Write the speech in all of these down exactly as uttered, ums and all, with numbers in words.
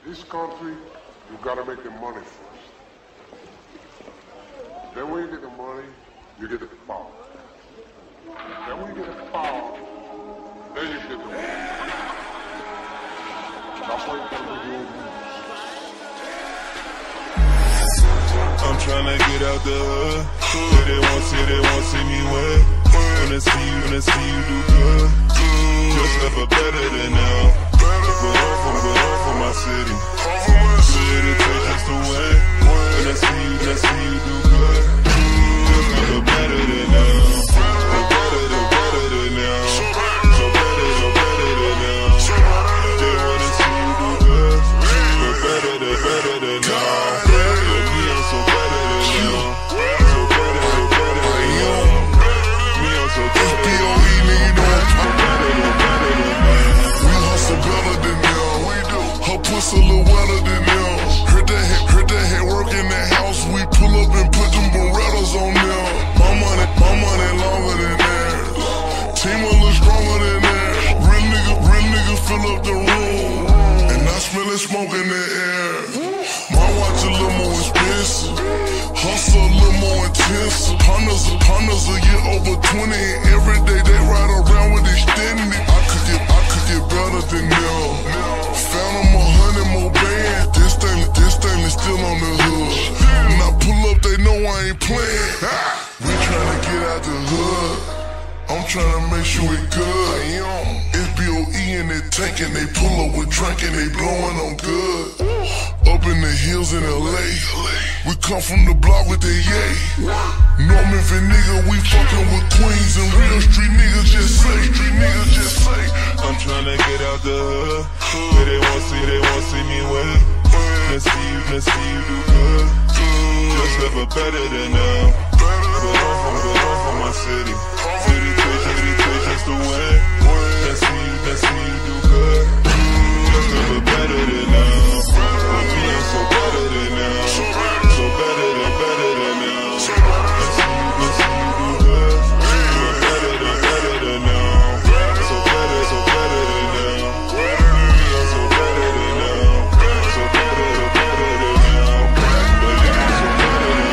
This country, you gotta make the money first. Then when you get the money, you get the power. Then when you get the power, then you get the money. That's why you gotta do your moves. I'm tryna get out the hood. But they won't see, they won't see me win. Wanna see you, wanna see you do good. Just never better than now. But off from, but off from my city. Good it takes just to win. Wanna see you, wanna see you do good. Just never better than now. The better, the better than now. So better, the better than now. They wanna see you do good. The better, the better than now. Puss a little wetter than them. Heard that head, heard that head work in the house. We pull up and put them Berettas on them. My money, my money longer than that. Team a little stronger than that. Real nigga, real nigga fill up the room, and I smell it smoke in the air. My watch a little more expensive, hustle a little more intensive. Hunters, hunters a year over twenty, and every day they ride around with extended. I could get, I could get better than them. Found them a hundred more bands. This thing, this thing is still on the hood. When I pull up, they know I ain't playing. We tryna get out the hood. I'm tryna make sure we good. It's B O E in the tank and they pull up with drink and they blowing on good. Up in the hills in L A, we come from the block with the yay. Norman Van nigga, we fucking with queens and real street niggas just say, street niggas just say. I'm tryna get out the hood. But they won't see, they won't see me win. Let's see you, let's see you do good. Just never better than now. But off from, but off from my city. City twitch, city twitch, just to win. Let's see you, let's see you do good. Just never better than now. I'm feeling so better than now. So better than, better than now. Let's see you, let's see you do good. So better than, better than now. So better, so better than now. So better than now. So better than, better than now. So better than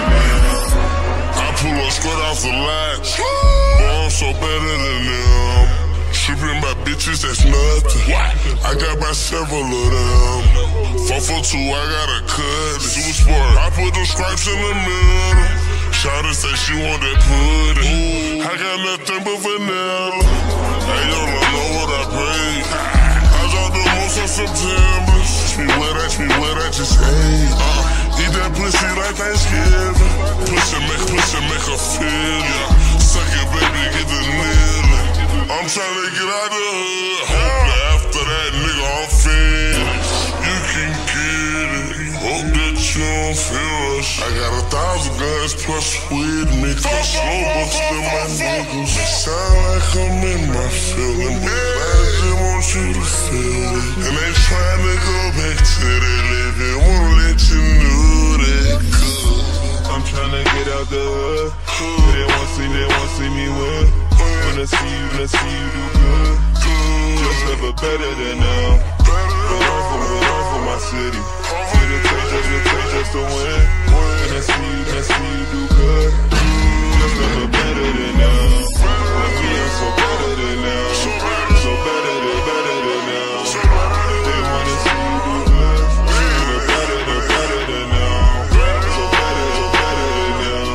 now. I pull up straight off the lot. Boy, I'm so better than them. Tripping by bitches, that's nothing. I got by several of them. Four for two, I got a cut. Super sport, I put them stripes in the middle. Shawty say she want that pudding. I got nothing but vanilla. Hey, yo, don't know what I paid. I dropped the most in September. Ask me what, ask me what I just ate. Uh, eat that pussy like Thanksgiving. Pussy make, pussy make her feel it. Suck it, baby, get the kneeling. I'm tryna get out the hood. Hope after that, nigga, I'm finished. You can get it. Hope that you don't feel us. I got a thousand guns plus weed mix. I slow bustin' my niggas. Sound like I'm in my feeling, but I just want you to feel it. And they tryna go back to that living. Won't let you know that good. I'm tryna get out the hood. They won't see, they won't see me win. Wanna see you, wanna see you do good. Just never better than now. But off from, but off from my city. Did it take, just it take just to win. Wanna see you, wanna see you do good. Just never better than now. I'm feeling so better than now. So better than, better than now. They wanna see you do good. The better, the better than now. So better, so better than now.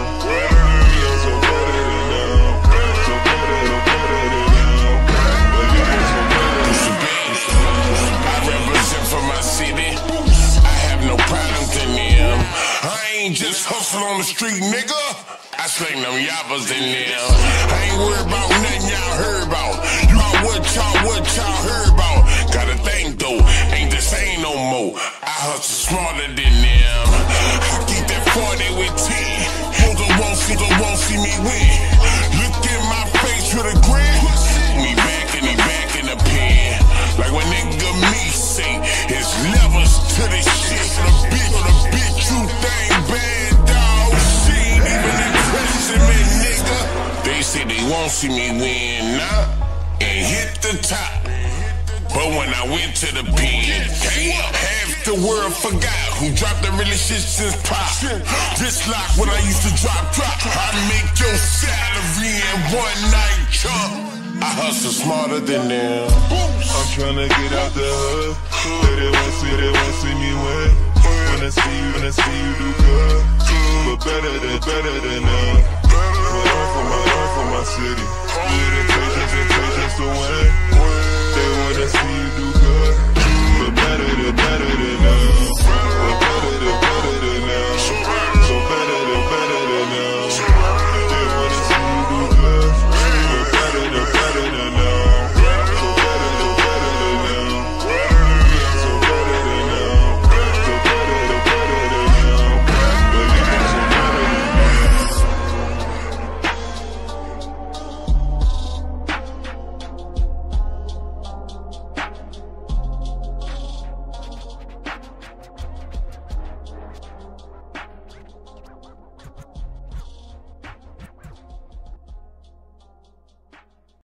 So better than now. So better, so better than now. But you get so better than now. I represent for my city. I have no problems in them. I ain't just hustle on the street, nigga. I slang them yappers in them. I ain't worried about nothing y'all heard about. Y'all what y'all, what y'all heard about. Gotta think though, ain't the same no more. I hustle smarter than them. I keep that forty with T. Hold on, won't see, don't won't see me win. Look in my face with a grin. Me back and he back in the pen. Like when nigga me say, it's levels to this shit. For the bitch, for the bitch, you think bad dog. She ain't even impressing me, nigga. They say they won't see me win now and hit the top. But when I went to the pen, half the world forgot who dropped the really shit since pop. Just like when I used to drop, drop. I make your salary in one night chunk. I hustle smarter than them. I'm tryna get out the hood. They wanna see, they wanna see me win. Wanna see you, wanna see you do good. But better than, better than them. Put on for my, on for my city. Split intentions, intentions to win. They wanna see you